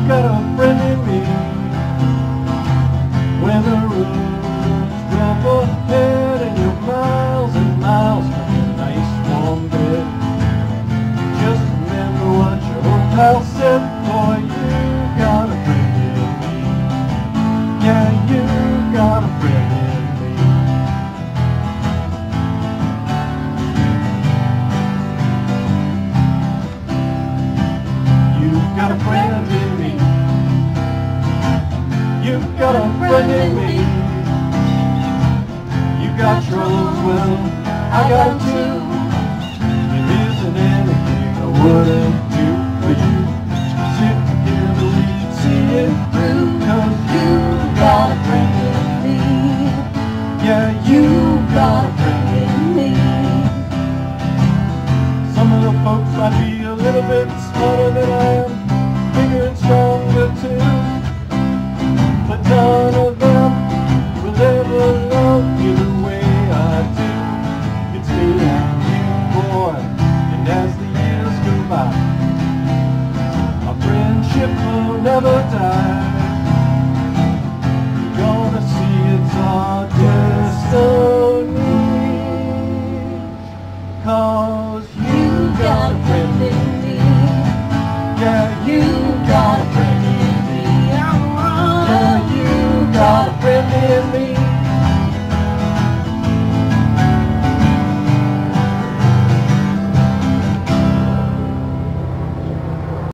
got a friend in me. When the roads drop ahead and you're miles and miles from your nice warm bed, just remember what your old pal said, boy, you got a friend in me. Yeah, you got a friend in me. You've got a friend in me. You've got a friend in me. You got troubles, well, I got them too. There isn't anything I wouldn't do for you. Sit together, we can see it through, 'cause you got a friend in me. Yeah, you got a friend in me. Some of the folks might be a little bit smarter than I am, bigger and stronger too. But none of them will ever love you the way I do. It's me and you, boy, and as the years go by, our friendship will never die.